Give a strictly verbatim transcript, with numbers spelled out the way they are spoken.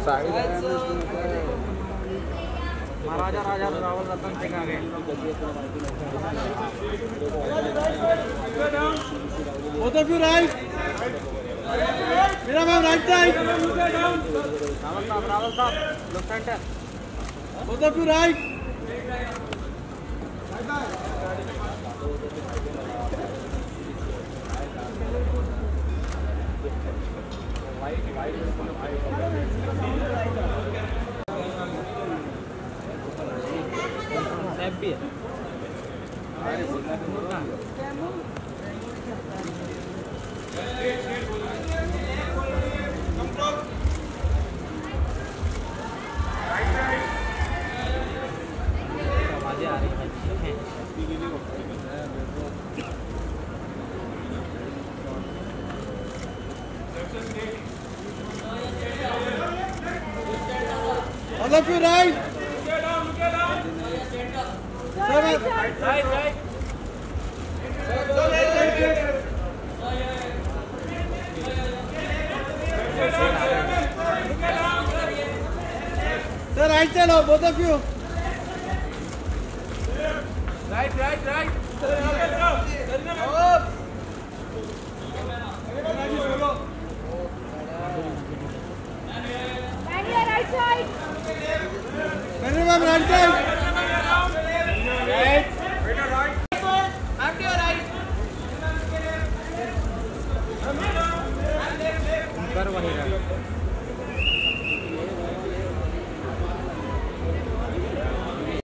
महाराजा राजा रावल रतन सिंह आ गए। Both of you right. मेरा ma'am right side. Rawal साहब रावल साहब left centre. Both of you right. Happy है। आवाजें आ रही हैं। All of you right. Right, right. Sir, right side, both of you. Right, right, right.